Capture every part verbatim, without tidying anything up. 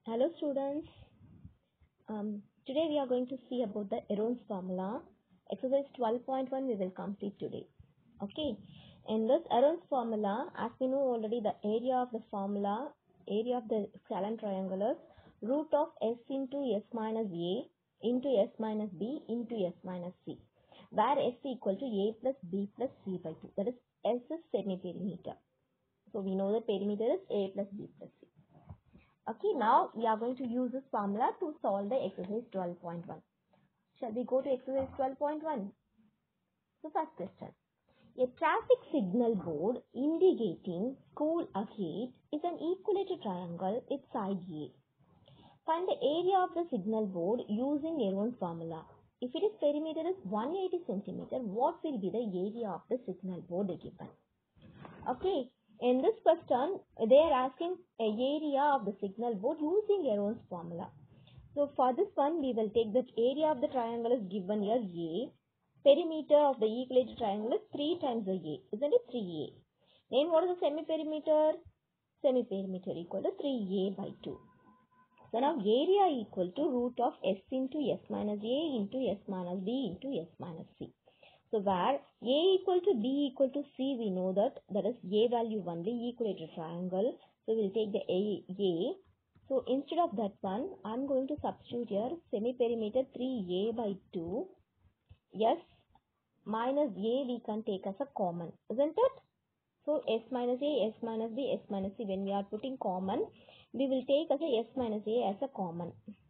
Hello students, um, today we are going to see about the Aron's formula. Exercise twelve point one we will complete today. Okay, in this Aron's formula, as we know already, the area of the formula, area of the scalene triangle is root of s into s minus a into s minus b into s minus c, where s equal to a plus b plus c by two. That is, s is semi-perimeter. So we know the perimeter is a plus b plus c. Okay, now we are going to use this formula to solve the exercise twelve point one. Shall we go to exercise twelve point one? So first question. A traffic signal board indicating school ahead is an equilateral triangle with side A. Find the area of the signal board using Aron's formula. If its perimeter is one hundred eighty centimeters, what will be the area of the signal board given? Okay, in this question, they are asking a area of the signal board using Aron's formula. So for this one, we will take the area of the triangle is given here A. Perimeter of the equilateral triangle is three times the A. Isn't it? three A. Then what is the semi-perimeter? Semi-perimeter equal to three A by two. So now area equal to root of S into S minus A into S minus B into S minus C. So where A equal to B equal to C, we know that that is A value only equilateral triangle. So we'll take the A, A. So instead of that one, I'm going to substitute here semi-perimeter three A by two. S minus A we can take as a common, isn't it? So S minus A, S minus B, S minus C, when we are putting common, we will take as a S minus A as a common.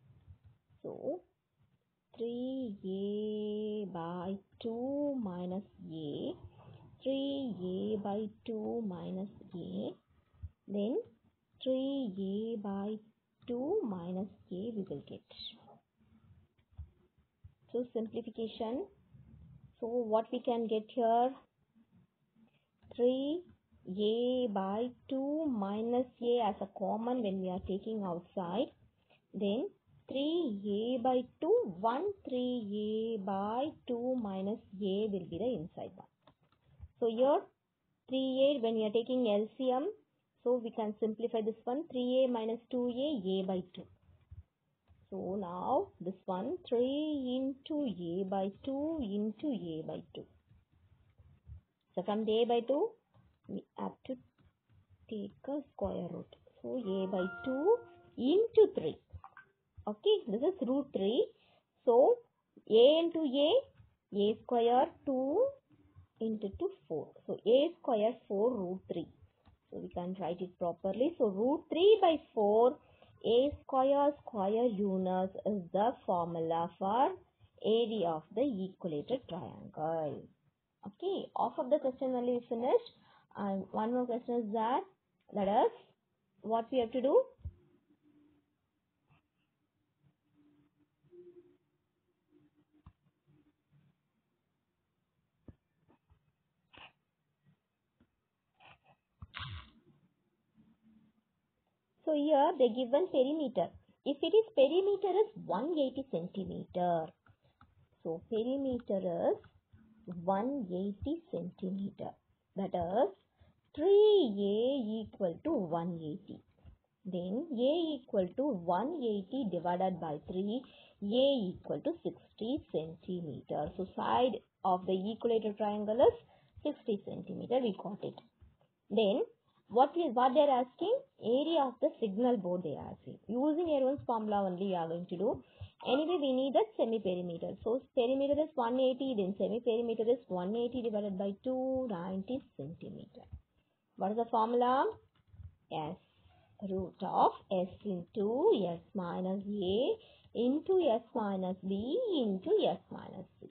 So three A by two minus A, three A by two minus A, then three A by two minus A we will get. So simplification. So what we can get here? three A by two minus A as a common when we are taking outside. Then three A by two, one three A by two minus A will be the inside one. So here three A when we are taking L C M, so we can simplify this one, three A minus two A, A by two. So now this one, three into A by two into A by two. So from the A by two, we have to take a square root. So A by two into three. Okay, this is root three. So A into A, A square two into two, four. So A square four root three. So we can write it properly. So root three by four, A square square unit is the formula for area of the equilateral triangle. Okay, half of the question only is finished. And one more question is that, let us, what we have to do? So here they given perimeter. If it is perimeter is one hundred eighty centimeter. So perimeter is one hundred eighty centimeter. That is three A equal to one hundred eighty. Then A equal to one hundred eighty divided by three, A equal to sixty centimeter. So side of the equilateral triangle is sixty centimeter. We got it. Then what is what they are asking? Area of the signal board they are asking. Using Aron's formula only we are going to do. Anyway, we need that semi-perimeter. So perimeter is one hundred eighty, then semi-perimeter is one hundred eighty divided by two, ninety centimeter. What is the formula? S root of S into S minus A into S minus B into S minus C.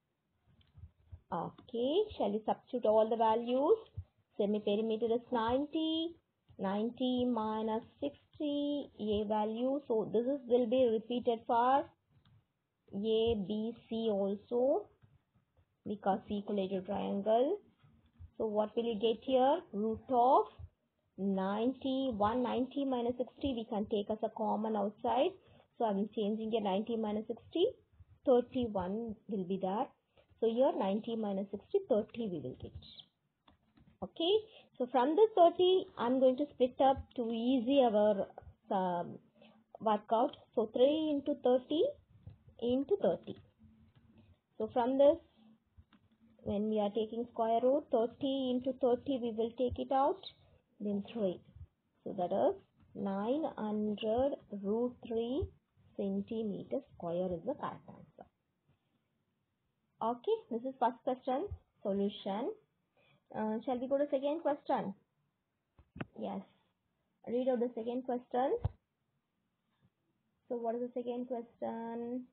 Okay, shall we substitute all the values? Semi-perimeter is ninety, ninety minus sixty, A value. So this is will be repeated for A, B, C also because equilateral triangle. So what will you get here? Root of ninety, one hundred ninety minus sixty we can take as a common outside. So I am changing here ninety minus sixty, thirty-one will be there. So here ninety minus sixty, thirty we will get. Okay, so from this thirty, I'm going to split up to easy our um, work out. So three into thirty into thirty. So from this, when we are taking square root, thirty into thirty, we will take it out, then three. So that is nine hundred root three centimeter square is the correct answer. Okay, this is first question, solution. Uh, shall we go to second question? Yes. Read out the second question. So what is the second question?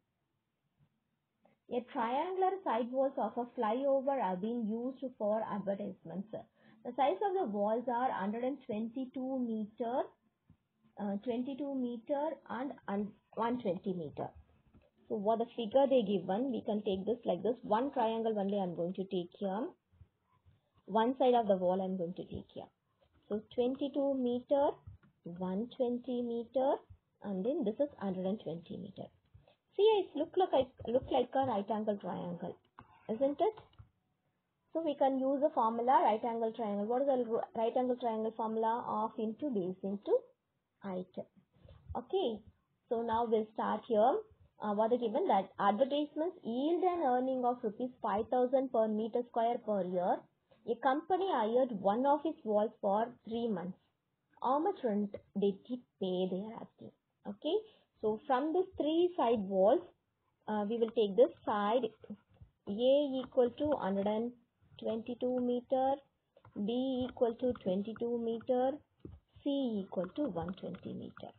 A triangular side walls of a flyover have been used for advertisements. The size of the walls are one hundred twenty-two meter, uh, twenty-two meter and one hundred twenty meter. So what the figure they given, we can take this like this. One triangle only I am going to take here. One side of the wall I am going to take here. So twenty-two meter, one hundred twenty meter, and then this is one hundred twenty meter. See, it look like look like a right angle triangle, isn't it? So we can use the formula right angle triangle. What is the right angle triangle formula? Of into base into height. Okay. So now we'll start here. Uh, what are given that advertisements yield an earning of rupees five thousand per meter square per year. A company hired one of its walls for three months. How much rent did it pay? They are asking. Okay. So from these three side walls, uh, we will take this side A equal to one hundred twenty-two meter, B equal to twenty-two meter, C equal to one hundred twenty meter.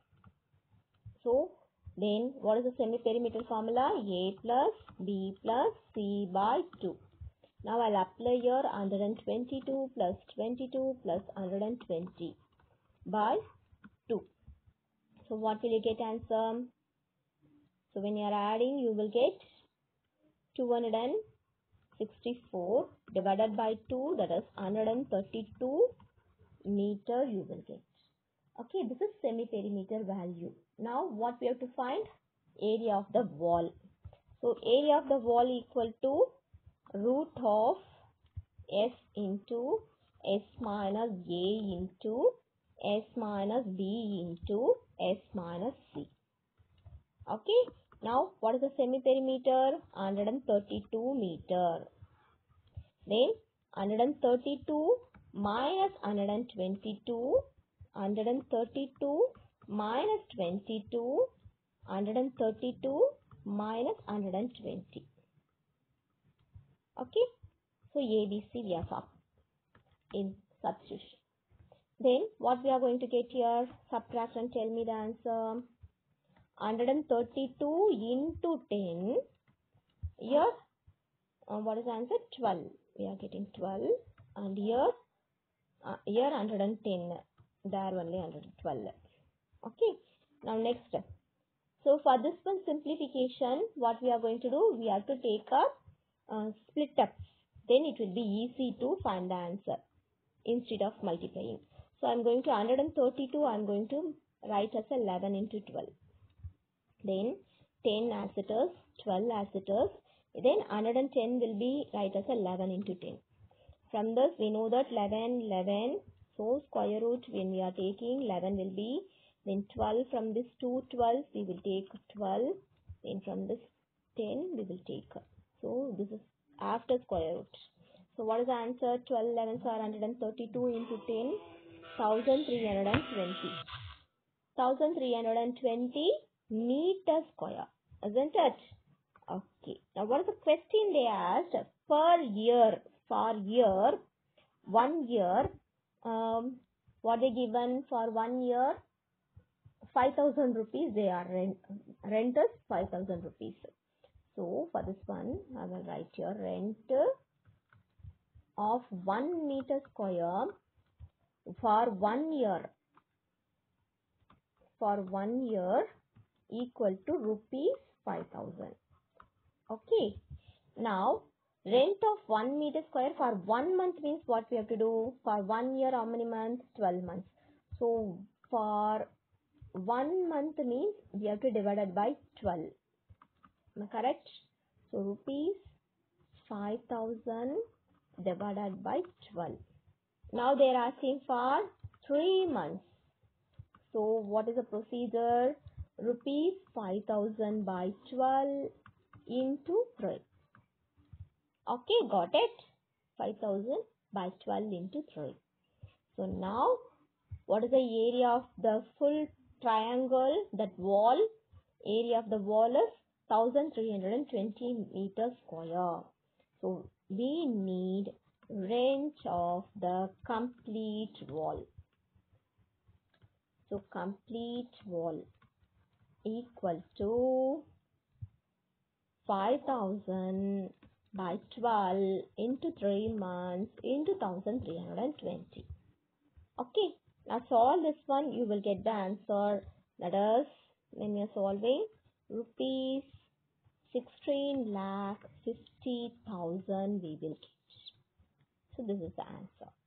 So then what is the semi-perimeter formula? A plus B plus C by two. Now I'll apply here one hundred twenty-two plus twenty-two plus one hundred twenty by two. So what will you get answer? So when you are adding, you will get two hundred sixty-four divided by two, that is one hundred thirty-two meter you will get. Okay, this is semi-perimeter value. Now what we have to find? Area of the wall. So area of the wall equal to root of S into S minus A into S minus B into S minus C. Okay. Now, what is the semi-perimeter? one hundred thirty-two meter. Then, one hundred thirty-two minus one hundred twenty-two. one hundred thirty-two minus twenty-two. one hundred thirty-two minus one hundred twenty. Okay. So, A, B, C we have in substitution. Then, what we are going to get here? Subtract and tell me the answer. one hundred thirty-two into ten. Here, uh, what is the answer? twelve. We are getting twelve. And here, uh, here one hundred ten. There only one hundred twelve. Okay. Now next. So for this one simplification, what we are going to do? We have to take a uh, split up. Then it will be easy to find the answer instead of multiplying. So I am going to one hundred thirty-two. I am going to write as eleven into twelve. Then ten as it is, twelve as it is. Then one hundred ten will be write as eleven into ten. From this we know that eleven, eleven. So square root when we are taking eleven will be. Then twelve from this two twelve we will take twelve. Then from this ten we will take. So this is after square root. So what is the answer? twelve elevens are one hundred thirty-two into ten. one thousand three hundred twenty. one thousand three hundred twenty meter square, isn't it? Okay. Now what is the question they asked? Per year, for year, one year, um, what they given for one year? five thousand rupees they are rent, rent is five thousand rupees. So for this one, I will write here rent of one meter square for one year. For one year equal to rupees five thousand. Okay. Now, rent of one meter square for one month means what we have to do? For one year, how many months? twelve months. So, for one month means we have to divide it by twelve. Am I correct? So, rupees five thousand divided by twelve. Now, they are asking for three months. So, what is the procedure? rupees five thousand by twelve into three. Okay, got it? five thousand by twelve into three. So now, what is the area of the full triangle, that wall? Area of the wall is one thousand three hundred twenty meters square. So we need range of the complete wall. So complete wall equal to five thousand by twelve into three months into one thousand three hundred twenty. Okay, now solve this one, you will get the answer. That is, when you are solving, rupees sixteen lakh fifty thousand we will get. So this is the answer.